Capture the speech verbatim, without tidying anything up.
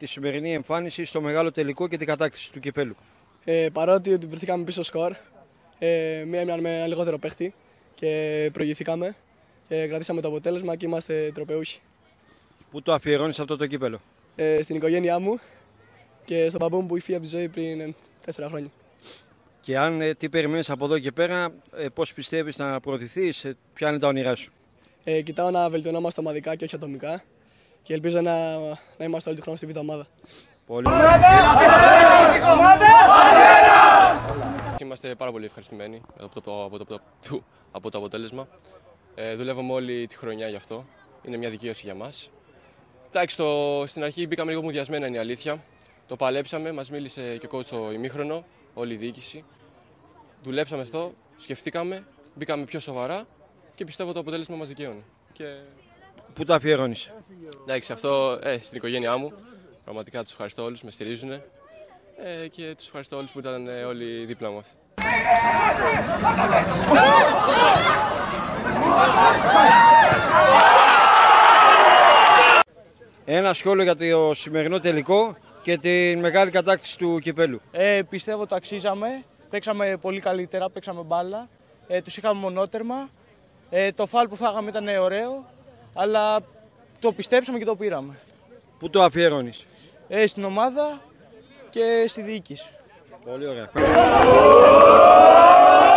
τη σημερινή εμφάνιση στο μεγάλο τελικό και την κατάκτηση του κυπέλου? Ε, παρότι ότι βρεθήκαμε πίσω σκορ, ε, μία έμειναν με ένα λιγότερο παίχτη και προηγηθήκαμε και κρατήσαμε το αποτέλεσμα και είμαστε τροπεούχοι. Πού το αφιερώνεις αυτό το κύπελο? Ε, στην οικογένειά μου και στον παππού μου που είχε από τη ζωή πριν τέσσερα χρόνια. Και αν ε, τι περιμένεις από εδώ και πέρα, ε, πώς πιστεύεις να προωθηθείς, ε, ποια είναι τα όνειρά σου? Ε, κοιτάω να βελτιωνόμαστε ομαδικά και όχι ατομικά και ελπίζω να, να είμαστε όλη τη χρόνο στη β' ομάδα. Πολύ. Είμαστε πάρα πολύ ευχαριστημένοι από το, από το, από το αποτέλεσμα. Ε, δουλεύουμε όλη τη χρονιά γι' αυτό. Είναι μια δικαίωση για μας. Εντάξει, το, στην αρχή μπήκαμε λίγο μουδιασμένα, είναι η αλήθεια. Το παλέψαμε, μας μίλησε και ο coach στο ημίχρονο, όλη η διοίκηση. Δουλέψαμε αυτό, σκεφτήκαμε, μπήκαμε πιο σοβαρά και πιστεύω το αποτέλεσμα μας δικαιώνει. Και... Πού το αφιερώνεις? Εντάξει, αυτό ε, στην οικογένειά μου. Πραγματικά τους ευχαριστώ όλους, με στηρίζουν ε, και τους ευχαριστώ όλους που ήταν ε, όλοι δίπλα μου. Ένα σχόλιο για το σημερινό τελικό και τη μεγάλη κατάκτηση του κυπέλου. Ε, πιστεύω το αξίζαμε. Παίξαμε πολύ καλύτερα, παίξαμε μπάλα. Ε, τους είχαμε μονότερμα. Ε, το φάλ που φάγαμε ήταν ωραίο, αλλά το πιστέψαμε και το πήραμε. Πού το αφιερώνεις? Ε, στην ομάδα και στη διοίκηση. Πολύ ωραία.